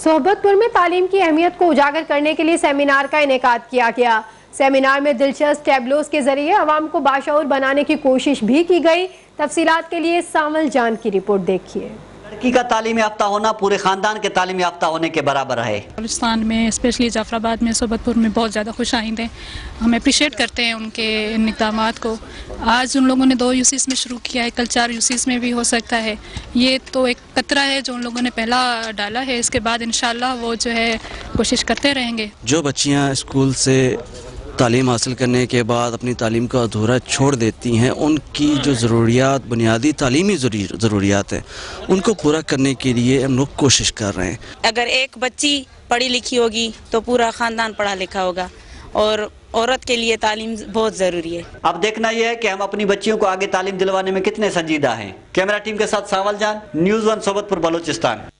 सोहबतपुर में तालीम की अहमियत को उजागर करने के लिए सेमिनार का इनेकाद किया गया। सेमिनार में दिलचस्प टैबलोस के जरिए अवाम को बाशऊर बनाने की कोशिश भी की गई। तफसीलात के लिए सांवल जान की रिपोर्ट देखिए। लड़की का तालीम याफ्ता होना पूरे खानदान के तालीम याफ्ता होने के बराबर है। बलूचिस्तान में स्पेशली जाफराबाद में सोहबतपुर में बहुत ज़्यादा खुश आइंद हैं। हम अप्रिशिएट करते हैं उनके इन इक़दामात को। आज उन लोगों ने 2 यूसीस में शुरू किया है, कल 4 यूसीस में भी हो सकता है। ये तो एक कतरा है जो उन लोगों ने पहला डाला है। इसके बाद इंशाल्लाह वो जो है कोशिश करते रहेंगे। जो बच्चियाँ स्कूल से तालीम हासिल करने के बाद अपनी तालीम को अधूरा छोड़ देती हैं, उनकी जो ज़रूरियात बुनियादी तालीमी ज़रूरियात हैं उनको पूरा करने के लिए हम लोग कोशिश कर रहे हैं। अगर एक बच्ची पढ़ी लिखी होगी तो पूरा ख़ानदान पढ़ा लिखा होगा और औरत के लिए तालीम बहुत ज़रूरी है। अब देखना यह है कि हम अपनी बच्चियों को आगे तालीम दिलवाने में कितने संजीदा हैं। कैमरा टीम के साथ सांवल जान, न्यूज़ 1 सोहबतपुर बलूचिस्तान।